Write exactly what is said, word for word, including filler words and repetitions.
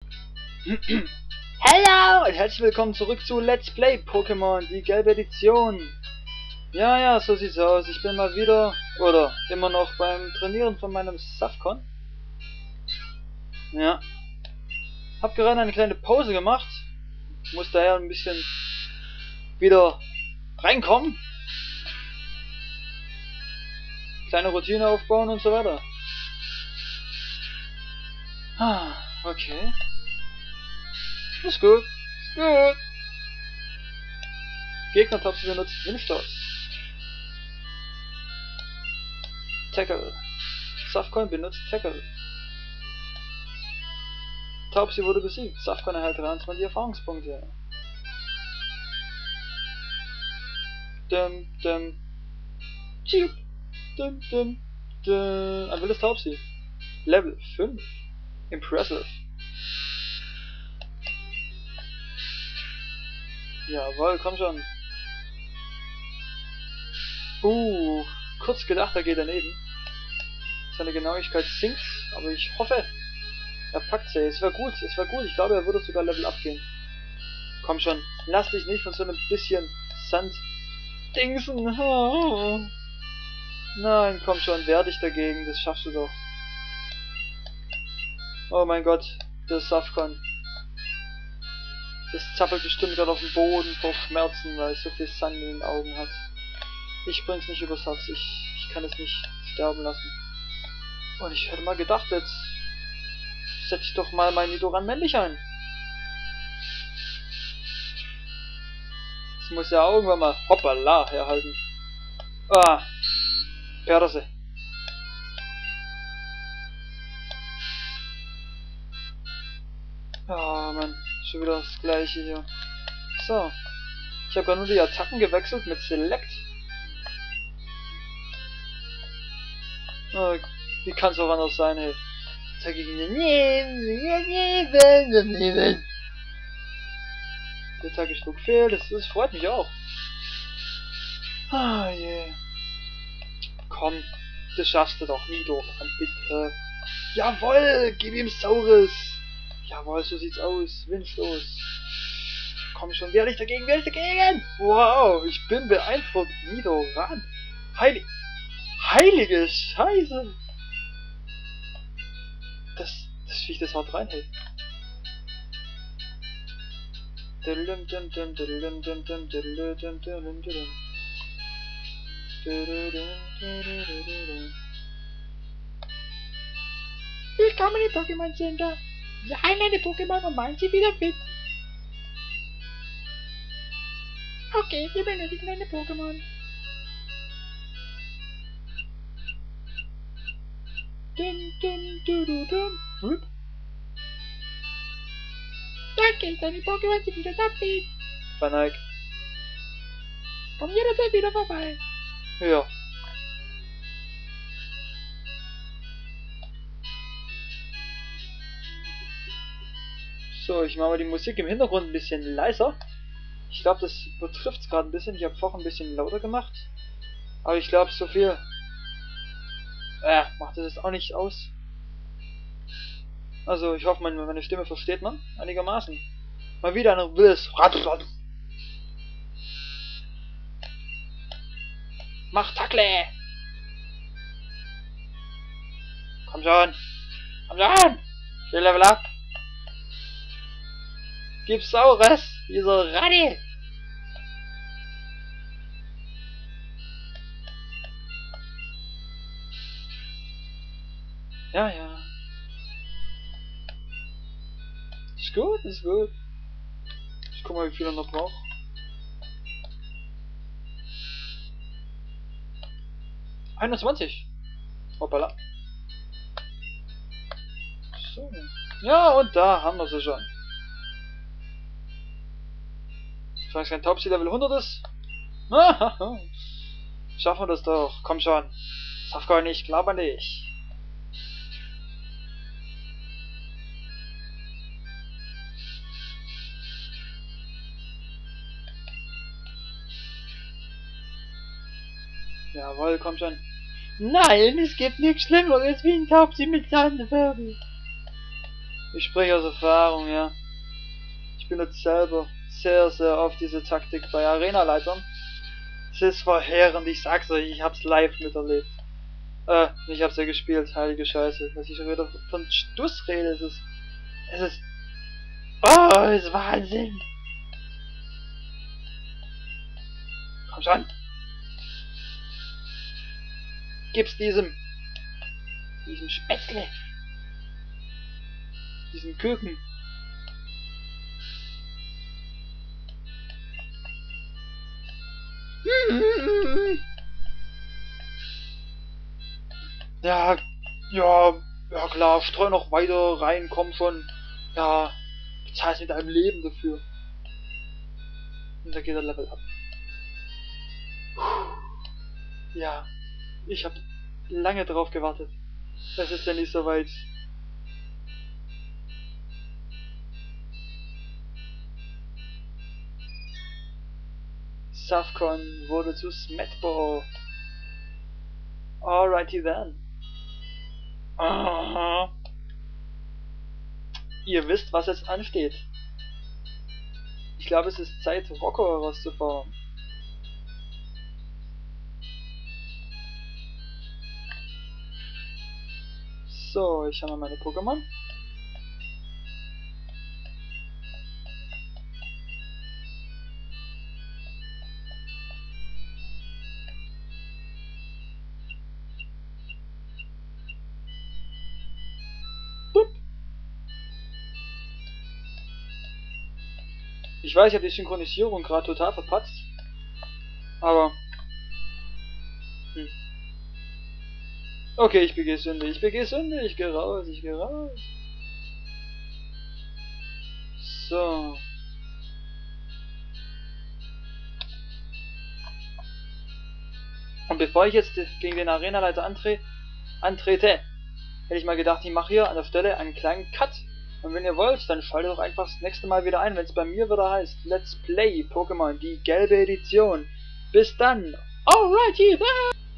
Hallo und herzlich willkommen zurück zu Let's Play Pokémon, die gelbe Edition. Ja, ja, so sieht's aus. Ich bin mal wieder, oder immer noch beim Trainieren von meinem Safcon. Ja. Hab gerade eine kleine Pause gemacht. Muss daher ein bisschen wieder reinkommen. Kleine Routine aufbauen und so weiter. Ah, okay. Ist gut. Ist gut. Gegner-Taste benutzt Windstoß. Tackle. Safcon benutzt Tackle. Taubsi wurde besiegt. Safcon erhält dreiundzwanzig Erfahrungspunkte. Dum, dum. Tschip. Dum, dum, dum. Ein wildes Taubsi. Level fünf. Impressive. Jawohl, komm schon. Uh, kurz gedacht, er geht daneben. Seine Genauigkeit sinkt, aber ich hoffe, er packt sie. Es wäre gut, es wäre gut. Ich glaube, er würde sogar Level abgehen. Komm schon, lass dich nicht von so einem bisschen Sand dingsen. Nein, komm schon, wehr dich dagegen, das schaffst du doch. Oh mein Gott, das Safcon. Das zappelt bestimmt gerade auf dem Boden vor Schmerzen, weil es so viel Sand in den Augen hat. Ich bring's nicht übers Herz, ich, ich kann es nicht sterben lassen. Und ich hätte mal gedacht, jetzt setze ich doch mal mein Nidoran männlich ein. Das muss ja irgendwann mal hoppala herhalten. Ah, Perse. Ah, Mann, schon wieder das gleiche hier. So. Ich habe ja nur die Attacken gewechselt mit Select. Oh, wie kann es auch anders sein, hey? Sag ich Ihnen. Der Tagesschluck fehlt, das, das freut mich auch. Ah, je. Yeah. Komm, das schaffst du doch, Nidoran, bitte. Jawohl, gib ihm Saures. Jawohl, so sieht's aus. Windstoß. Komm schon, wehr dich dagegen, wehr dich dagegen! Wow, ich bin beeindruckt. Nidoran. Heilig. Heilige Scheiße. Das, das Viech, das haut rein, hey. Willkommen im Pokémon Center. Wir heilen eine Pokémon und machen sie wieder fit. Okay, wir benötigen eine Pokémon. Dum, dum, du, du, dum. Hm? Danke, deine Pokémon sind wieder da fit. Van komm jederzeit wieder vorbei. Ja. So, ich mache mal die Musik im Hintergrund ein bisschen leiser. Ich glaube, das betrifft es gerade ein bisschen. Ich habe vorhin ein bisschen lauter gemacht. Aber ich glaube, so viel äh, macht das jetzt auch nicht aus. Also, ich hoffe, meine, meine Stimme versteht man einigermaßen. Mal wieder ein wildes Radl. Mach Tackle! Komm schon! Komm schon! Ich will Level up! Gib Saures! Dieser Raddi! Ja, ja. Ist gut, ist gut. Ich guck mal, wie viel er noch braucht. einundzwanzig. Hoppala. So. Ja, und da haben wir sie schon. Solange es kein Taubsi Level hundert ist. Schaffen wir das doch. Komm schon. Safcon, ich glaube an dich. Jawohl, komm schon. Nein, es gibt nichts Schlimmeres wie ein Taubsi mit Sandwirbel. Ich spreche aus Erfahrung, ja. Ich benutze selber sehr, sehr oft diese Taktik bei Arenaleitern. Es ist verheerend, ich sag's euch, ich hab's live miterlebt. Äh, ich hab's ja gespielt, heilige Scheiße. Dass ich schon wieder von Stuss rede, es ist... Es ist... Oh, es ist Wahnsinn! Komm schon! Gib's diesem... Diesem Spätzle! Diesem Küken! Ja, ja, ja klar, streu noch weiter rein, komm schon. Ja, bezahlst mit deinem Leben dafür. Und da geht der Level ab. Ja, ich habe lange drauf gewartet. Es ist ja nicht so weit. Safcon wurde zu Smetbo. Alrighty then. Aha. Ihr wisst, was jetzt ansteht. Ich glaube, es ist Zeit, Rocco herauszufordern. So, ich habe mal meine Pokémon. Ich weiß, ich habe die Synchronisierung gerade total verpatzt. Aber... Hm. Okay, ich begehe Sünde, ich begehe Sünde, ich gehe raus, ich gehe raus. So. Und bevor ich jetzt gegen den Arenaleiter antre antrete, hätte ich mal gedacht, ich mache hier an der Stelle einen kleinen Cut. Und wenn ihr wollt, dann schaltet doch einfach das nächste Mal wieder ein, wenn es bei mir wieder heißt Let's Play Pokémon, die gelbe Edition. Bis dann. Alrighty then.